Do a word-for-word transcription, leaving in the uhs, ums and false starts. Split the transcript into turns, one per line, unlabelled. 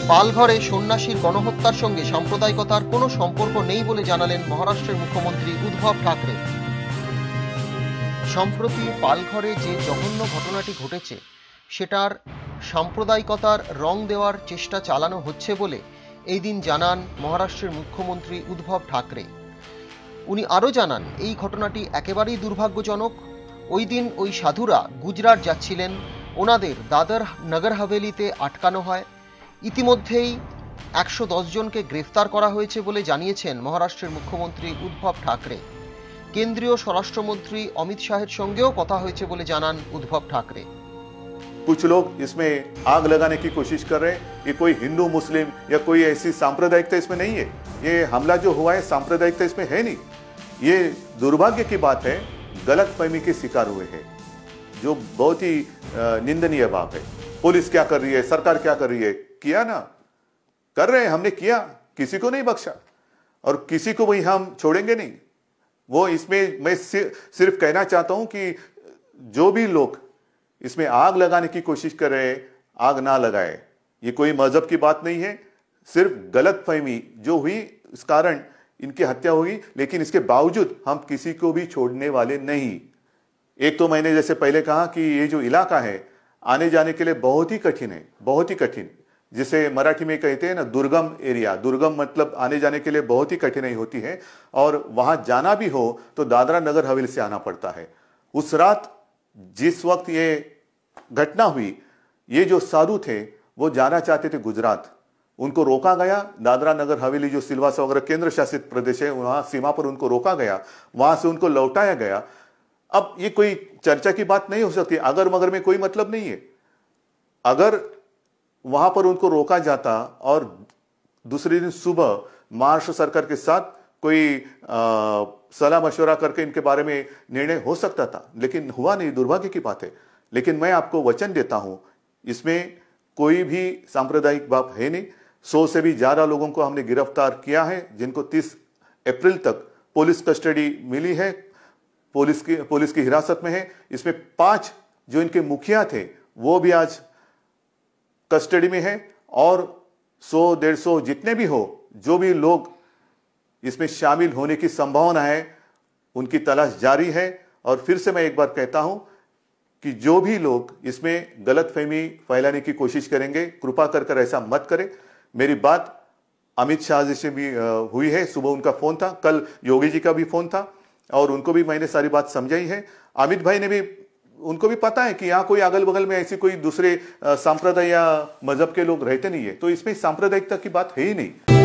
পালঘরে সন্ন্যাসীর গণহত্যার সঙ্গে সাম্প্রদায়িকতার কোনো সম্পর্ক নেই বলে জানালেন মহারাষ্ট্রের মুখ্যমন্ত্রী উদ্ধব ঠাকরে। সম্প্রতি পালঘরে যে জঘন্য ঘটনাটি ঘটেছে সেটার সাম্প্রদায়িকতার রং দেওয়ার চেষ্টা চালানো হচ্ছে বলে এই দিন জানান মহারাষ্ট্রের মুখ্যমন্ত্রী উদ্ধব ঠাকরে। উনি আরও জানান, এই ঘটনাটি একেবারেই দুর্ভাগ্যজনক। ওই দিন ওই সাধুরা গুজরাট যাচ্ছিলেন, ওনাদের দাদর নগর হাভেলিতে আটকানো হয়। ইতিমধ্যেই একশো দশ জনকে গ্রেফতার করা হয়েছে বলে জানিয়েছেন মহারাষ্ট্রের মুখ্যমন্ত্রী উদ্ধব ঠাকরে। কেন্দ্রীয় স্বরাষ্ট্রমন্ত্রী অমিত শাহের সঙ্গেও কথা হয়েছে বলে জানান উদ্ধব ঠাকরে।
कुछ लोग इसमें आग लगाने की कोशिश कर रहे हैं। ये कोई हिंदू मुस्लिम या कोई ऐसी सांप्रदायिकता इसमें नहीं है। ये हमला जो हुआ है सांप्रदायिकता इसमें है नहीं। ये दुर्भाग्य की बात है, गलत फहमी के शिकार हुए हैं, जो बहुत ही निंदनीय बात है। पुलिस क्या कर रही है, सरकार क्या कर रही है, किया ना, कर रहे हैं, हमने किया, किसी को नहीं बख्शा और किसी को भी हम छोड़ेंगे नहीं। वो इसमें मैं सिर्फ कहना चाहता हूं कि जो भी लोग इसमें आग लगाने की कोशिश कर रहे हैं, आग ना लगाए। ये कोई मजहब की बात नहीं है, सिर्फ गलत फहमी जो हुई इस कारण इनकी हत्या हुई, लेकिन इसके बावजूद हम किसी को भी छोड़ने वाले नहीं। एक तो मैंने जैसे पहले कहा कि ये जो इलाका है आने जाने के लिए बहुत ही कठिन है, बहुत ही कठिन, जिसे मराठी में कहते हैं ना दुर्गम एरिया। दुर्गम मतलब आने जाने के लिए बहुत ही कठिनाई होती है और वहां जाना भी हो तो दादरा नगर हवेली से आना पड़ता है। उस रात जिस वक्त ये घटना हुई, ये जो साधु थे वो जाना चाहते थे गुजरात, उनको रोका गया। दादरा नगर हवेली जो सिलवासा वगैरह केंद्र शासित प्रदेश है, वहां सीमा पर उनको रोका गया, वहां से उनको लौटाया गया। अब ये कोई चर्चा की बात नहीं हो सकती, अगर मगर में कोई मतलब नहीं है। अगर वहां पर उनको रोका जाता और दूसरे दिन सुबह महाराष्ट्र सरकार के साथ कोई सलाह मशवरा करके इनके बारे में निर्णय हो सकता था, लेकिन हुआ नहीं, दुर्भाग्य की बात है। लेकिन मैं आपको वचन देता हूं, इसमें कोई भी सांप्रदायिक बात है नहीं। सौ से भी ज्यादा लोगों को हमने गिरफ्तार किया है, जिनको तीस अप्रैल तक पुलिस कस्टडी मिली है, पुलिस की पुलिस की हिरासत में है। इसमें पांच जो इनके मुखिया थे वो भी आज कस्टडी में है और सौ डेढ़ सौ जितने भी हो, जो भी लोग इसमें शामिल होने की संभावना है, उनकी तलाश जारी है। और फिर से मैं एक बार कहता हूं कि जो भी लोग इसमें गलतफहमी फैलाने की कोशिश करेंगे, कृपा कर कर ऐसा मत करें। मेरी बात अमित शाह जी से भी हुई है, सुबह उनका फोन था, कल योगी जी का भी फोन था और उनको भी मैंने सारी बात समझाई है। अमित भाई ने भी, उनको भी पता है कि यहाँ कोई अगल बगल में ऐसी कोई दूसरे सांप्रदाय या मजहब के लोग रहते नहीं है, तो इसमें सांप्रदायिकता की बात है ही नहीं।